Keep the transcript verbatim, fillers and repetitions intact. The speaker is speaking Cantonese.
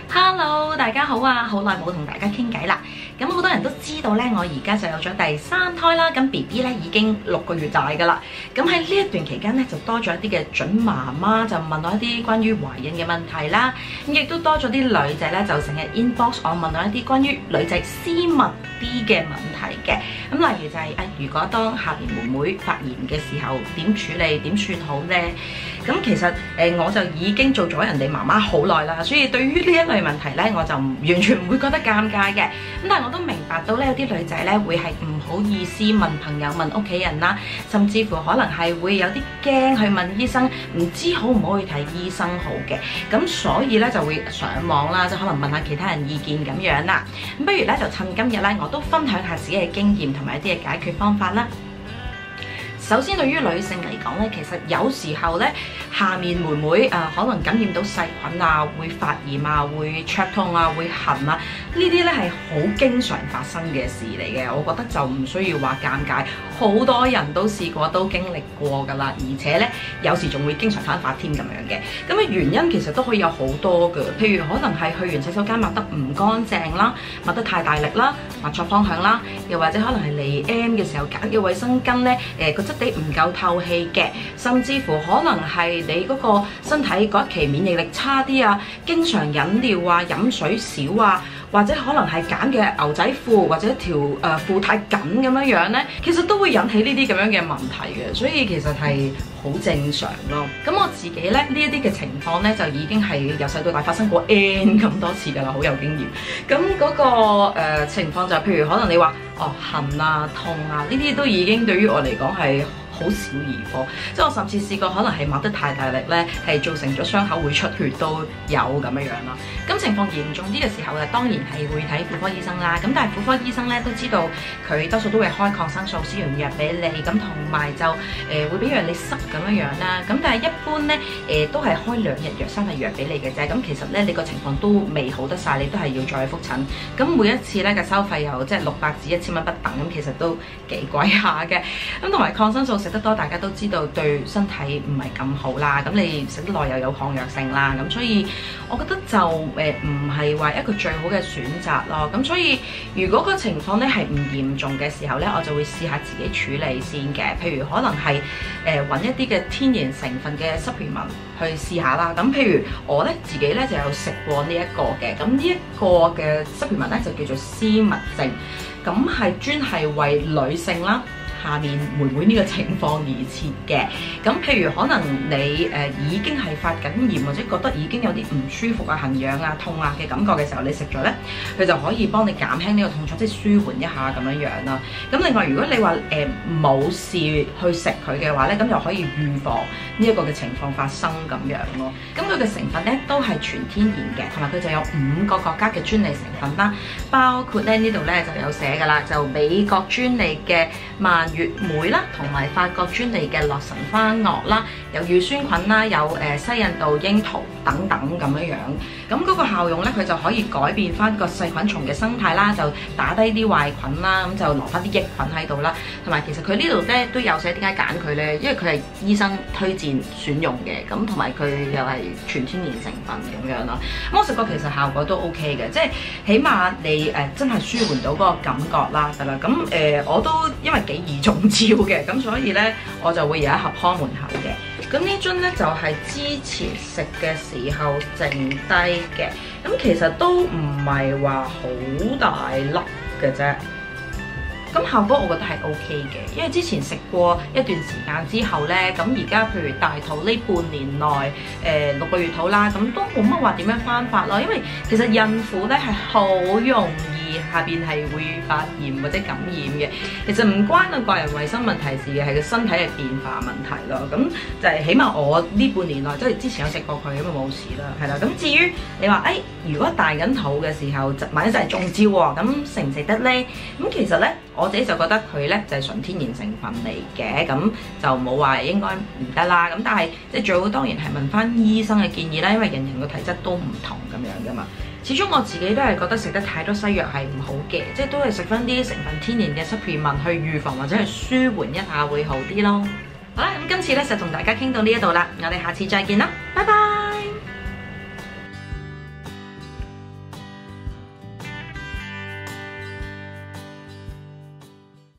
Hello， 大家好啊！好耐冇同大家傾偈啦。咁好多人都知道咧，我而家就有咗第三胎啦。咁 B B 咧已經六個月大噶啦。咁喺呢一段期間咧，就多咗一啲嘅準媽媽就問我一啲關於懷孕嘅問題啦。咁亦都多咗啲女仔咧，就成日 inbox 我問我一啲關於女仔私密啲嘅問題嘅。咁例如就係、是、誒，如果當下邊妹妹發炎嘅時候，點處理？點算好咧？咁其實誒、呃，我就已經做咗人哋媽媽好耐啦，所以對於呢一類問題咧，我就唔完全唔會覺得尷尬嘅。咁但係我都明白到咧，有啲女仔咧會係唔好意思問朋友、問屋企人啦，甚至乎可能係會有啲驚去問醫生，唔知好唔好去睇醫生好嘅。咁所以咧就會上網啦，就可能問下其他人意見咁樣啦。咁不如咧就趁今日咧，我都分享下自己嘅經驗同埋一啲嘅解決方法啦。首先，對於女性嚟講咧，其實有時候咧，下面妹妹啊、呃，可能感染到細菌啊，會發炎啊，會灼痛啊，會痕啊，呢啲咧係好經常發生嘅事嚟嘅。我覺得就唔需要話尷尬，好多人都試過，都經歷過㗎啦。而且咧，有時仲會經常翻發添咁樣嘅。咁嘅原因其實都可以有好多嘅，譬如可能係去完洗手間抹得唔乾淨啦，抹得太大力啦，抹錯方向啦，又或者可能係嚟 M 嘅時候揀嘅衛生巾咧，誒個質地唔夠透氣嘅，甚至乎可能係你嗰個身體嗰一期免疫力差啲啊，經常飲料啊、飲水少啊，或者可能係揀嘅牛仔褲或者條誒褲太緊咁樣樣咧，其實都會引起呢啲咁樣嘅問題嘅，所以其實係好正常咯。咁我自己咧呢一啲嘅情況咧，就已經係由細到大發生過 N 咁多次㗎啦，好有經驗。咁嗰、那個、呃、情況就係、是，譬如可能你話哦痕啊、痛啊，呢啲都已經對於我嚟講係好小兒科，即係我甚至試過可能係抹得太大力咧，係造成咗傷口會出血都有咁樣樣啦。咁情況嚴重啲嘅時候咧，當然係會睇婦科醫生啦。咁但係婦科醫生咧都知道佢多數都會開抗生素消炎藥俾你，咁同埋就誒、呃、會俾藥你塞咁樣樣啦。咁但係一般咧誒、呃、都係開兩日藥、三日藥俾你嘅啫。咁其實咧你個情況都未好得晒，你都係要再去覆診。咁每一次咧嘅收費又即係六百至一千蚊不等，咁其實都幾貴下嘅。咁同埋抗生素食得多，大家都知道對身體唔係咁好啦。咁你食得耐又有抗藥性啦。咁所以我覺得就誒唔係話一個最好嘅選擇咯。咁所以如果個情況咧係唔嚴重嘅時候咧，我就會試下自己處理先嘅。譬如可能係誒揾一啲嘅天然成分嘅 supplement 去試下啦。咁譬如我咧自己咧就有食過呢一個嘅。咁呢一個嘅 supplement 咧就叫做私密症，咁係專係為女性啦，下面妹妹呢個情況而設嘅。咁譬如可能你誒、呃、已經係發緊炎，或者覺得已經有啲唔舒服啊、痕癢啊、痛啊嘅感覺嘅時候，你食咗咧，佢就可以幫你減輕呢個痛楚，即係舒緩一下咁樣樣啦。咁另外，如果你話誒冇事去食佢嘅話咧，咁就可以預防呢一個嘅情況發生咁樣咯。咁佢嘅成分咧都係全天然嘅，同埋佢就有五個國家嘅專利成分啦，包括咧呢度咧就有寫㗎啦，就美國專利嘅蔓越莓啦，同埋法國專利嘅洛神花萼啦，有乳酸菌啦，有誒西印度櫻桃等等咁樣樣。咁嗰個效用咧，佢就可以改變翻個細菌蟲嘅生態啦，就打低啲壞菌啦，咁就留翻啲益菌喺度啦。同埋其實佢呢度咧都有寫點解揀佢咧，因為佢係醫生推薦選用嘅，咁同埋佢又係全天然成分咁樣啦。咁我食過其實效果都 OK 嘅，即係起碼你誒、呃、真係舒緩到嗰個感覺啦，係啦。咁誒、呃、我都因為幾易中招嘅，咁所以咧我就會有一盒看門口嘅。咁呢樽咧就係、是、之前食嘅時候剩低嘅，咁其實都唔係話好大粒嘅啫。咁效果我覺得係 O K 嘅，因為之前食過一段時間之後咧，咁而家譬如大肚呢半年內，誒、呃、六個月肚啦，咁都冇乜話點樣翻發咯。因為其實孕婦咧係好容易下邊係會發炎或者感染嘅，其實唔關個個人衞生問題事嘅，係個身體嘅變化問題咯。咁就係起碼我呢半年內，即係之前有食過佢咁就冇事啦，係啦。咁至於你話誒、哎，如果大緊肚嘅時候，萬一就係中招喎，咁食唔食得咧？咁其實咧，我自己就覺得佢咧就係純天然成分嚟嘅，咁就冇話應該唔得啦。咁但係即係最好當然係問翻醫生嘅建議啦，因為人人個體質都唔同咁樣噶嘛。始終我自己都係覺得食得太多西藥係唔好嘅，即係都係食翻啲成分天然嘅 supplement 去預防或者係舒緩一下會好啲咯。好啦，咁今次咧就同大家傾到呢一度啦，我哋下次再見啦，拜拜。